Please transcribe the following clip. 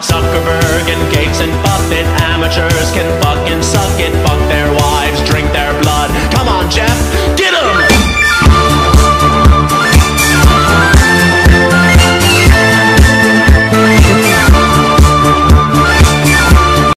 Zuckerberg and Gates and Buffett, amateurs can fucking suck it.